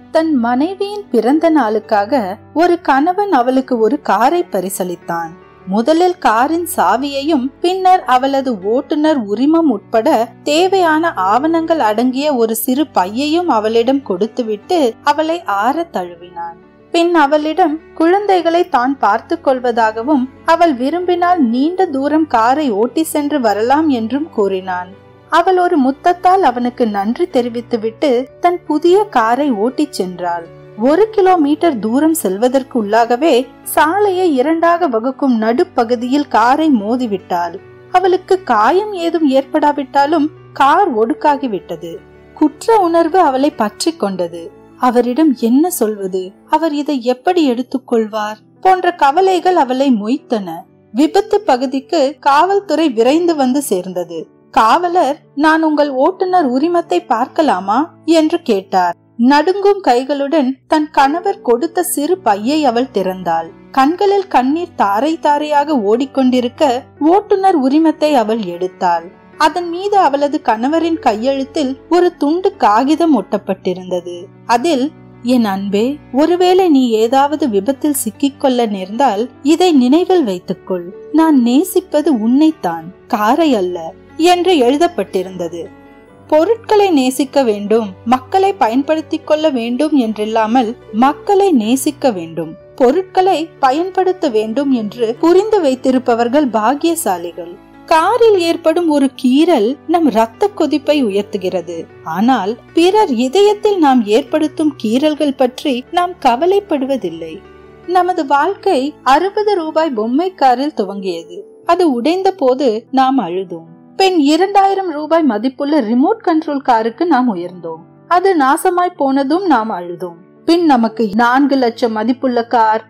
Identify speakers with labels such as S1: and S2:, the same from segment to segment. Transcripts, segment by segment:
S1: தன் மனைவியின் பிறந்த நாளுக்காக ஒரு கணவன் அவளுக்கு ஒரு காரை பரிசளித்தான். முதலில் காரின் சாவியையும் பின்னர் அவளது ஓட்டுநர் உரிமம் உட்பட தேவையான ஆவணங்கள் அடங்கிய ஒரு சிறு பையையும் அவளிடம் கொடுத்துவிட்டு அவளை ஆற தழுவினான். பின் அவளிடம் குழந்தைகளை தான் பார்த்து கொள்வதாகவும் அவள் விரும்பினால் நீண்ட தூரம் காரை ஓட்டி சென்று வரலாம் என்றும் கூறினான். அவள் ஒரு முத்தத்தால் அவனுக்கு நன்றி தெரிவித்துவிட்டு தன் புதிய காரை ஓட்டி சென்றாள். 1 கிலோமீட்டர் தூரம் செல்வதற்கு உள்ளாகவே சாலையை 2ஆக வகுக்கும் நடுப்பகுதியில் காரை மோதிவிட்டாள். அவளுக்கு காயம் ஏதும் ஏற்படாவிட்டாலும் கார் ஒடுக்காகிவிட்டது. குற்ற உணர்வு அவளை பற்றி கொண்டது. அவரிடம் என்ன சொல்வது, அவர் இதை எப்படி எடுத்துக்கொள்வார் போன்ற கவலைகள் அவளை மொய்த்தன. விபத்து பகுதிக்கு காவல்துறை விரைந்து வந்து சேர்ந்தது. காவலர், நான் உங்கள் ஓட்டுநர் உரிமத்தை பார்க்கலாமா என்று கேட்டார். நடுங்கும் கைகளுடன் தன் கணவர் கொடுத்த சிறு பையை அவள் திறந்தாள். கண்களில் கண்ணீர் தாரை தாரையாக ஓடிக்கொண்டிருக்க ஓட்டுநர் உரிமத்தை அவள் எடுத்தாள். அதன் மீது அவளது கணவரின் கையெழுத்தில் ஒரு துண்டு காகிதம் ஒட்டப்பட்டிருந்தது. அதில், என் அன்பே, ஒருவேளை நீ ஏதாவது விபத்தில் சிக்கிக்கொள்ள நேர்ந்தால் இதை நினைவில் வைத்துக்கொள். நான் நேசிப்பது உன்னைத்தான், காரை அல்ல என்று எழுதப்பட்டிருந்தது. பொருட்களை நேசிக்க வேண்டும், மக்களை பயன்படுத்திக் கொள்ள வேண்டும் என்றில்லாமல் மக்களை நேசிக்க வேண்டும், பொருட்களை பயன்படுத்த வேண்டும் என்று புரிந்து வைத்திருப்பவர்கள் பாக்கியசாலிகள். காரில் ஏற்படும் ஒரு கீறல் நம் இரத்த கொதிப்பை உயர்த்துகிறது. ஆனால் பிறர் இதயத்தில் நாம் ஏற்படுத்தும் கீறல்கள் பற்றி நாம் கவலைப்படுவதில்லை. நமது வாழ்க்கை 60 ரூபாய் பொம்மை காரில் துவங்கியது. அது உடைந்த போது நாம் அழுதோம். பின் 2000 ரூபாய் மதிப்புள்ள ரிமோட் கண்ட்ரோல் காருக்கு நாம் உயர்ந்தோம். அது நாசமாய் போனதும் நாம் அழுதோம். பின் நமக்கு 4 லட்சம் மதிப்புள்ள கார்,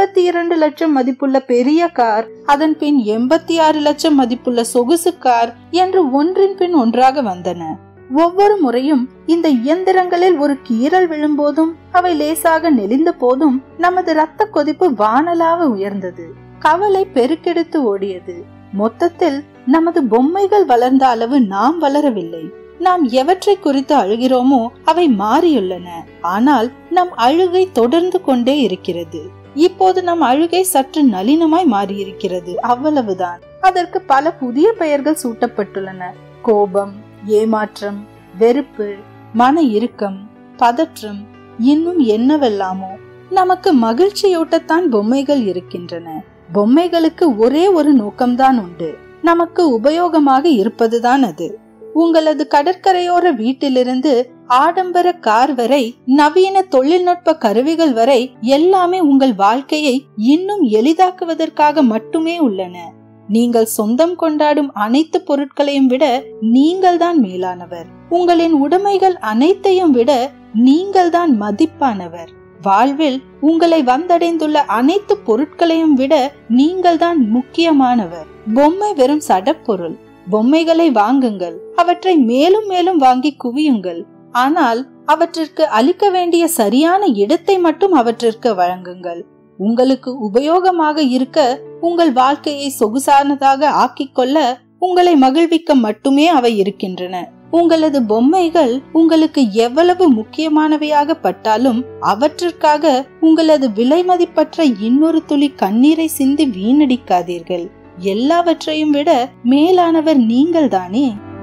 S1: 22 லட்சம் மதிப்புள்ள பெரிய கார், அதன் பின் 86 லட்சம் மதிப்புள்ள சொகுசு கார் என்று ஒன்றின் பின் ஒன்றாக வந்தன. ஒவ்வொரு முறையும் இந்த இயந்திரங்களில் ஒரு கீறல் விழும்போதும் அவை லேசாக நெளிந்த போதும் நமது இரத்த கொதிப்பு வானலாக உயர்ந்தது. கவலை பெருக்கெடுத்து ஓடியது. மொத்தத்தில் நமது பொம்மைகள் வளர்ந்த அளவு நாம் வளரவில்லை. நாம் எவற்றை குறித்து அழுகிறோமோ அவை மாறியுள்ளன. ஆனால் நம் அழுகை தொடர்ந்து கொண்டே இருக்கிறது. இப்போது நம் அழுகை சற்று நளினமாய் மாறியிருக்கிறது, அவ்வளவுதான். அதற்கு பல புதிய பெயர்கள் சூட்டப்பட்டுள்ளன. கோபம், ஏமாற்றம், வெறுப்பு, மன இறுக்கம், பதற்றம், இன்னும் என்னவெல்லாமோ. நமக்கு மகிழ்ச்சியூட்டத்தான் பொம்மைகள் இருக்கின்றன. பொம்மைகளுக்கு ஒரே ஒரு நோக்கம்தான் உண்டு, நமக்கு உபயோகமாக இருப்பதுதான் அது. உங்களது கடற்கரையோர வீட்டிலிருந்து ஆடம்பர கார் வரை, நவீன தொழில்நுட்ப கருவிகள் வரை எல்லாமே உங்கள் வாழ்க்கையை இன்னும் எளிதாக்குவதற்காக மட்டுமே உள்ளன. நீங்கள் சொந்தம் கொண்டாடும் அனைத்து பொருட்களையும் விட நீங்கள் தான் மேலானவர். உங்களின் உடைமைகள் அனைத்தையும் விட நீங்கள் தான் மதிப்பானவர். வாழ்வில் உங்களை வந்தடைந்துள்ள அனைத்து பொருட்களையும் விட நீங்கள் தான் முக்கியமானவர். பொம்மை வெறும் சடப்பொருள். பொம்மைகளை வாங்குங்கள், அவற்றை மேலும் மேலும் வாங்கி குவியுங்கள். ஆனால் அவற்றிற்கு அளிக்க வேண்டிய சரியான இடத்தை மட்டும் அவற்றிற்கு வழங்குங்கள். உங்களுக்கு உபயோகமாக இருக்க, உங்கள் வாழ்க்கையை சொகுசானதாக ஆக்கிக்கொள்ள, உங்களை மகிழ்விக்க மட்டுமே அவை இருக்கின்றன. உங்களது பொம்மைகள் உங்களுக்கு எவ்வளவு முக்கியமானவையாக பட்டாலும் அவற்றிற்காக உங்களது விலை மதிப்பற்ற இன்னொரு துளி கண்ணீரை சிந்தி வீணடிக்காதீர்கள். எல்லாவற்றையும் விட மேலானவர் நீங்கள் தானே.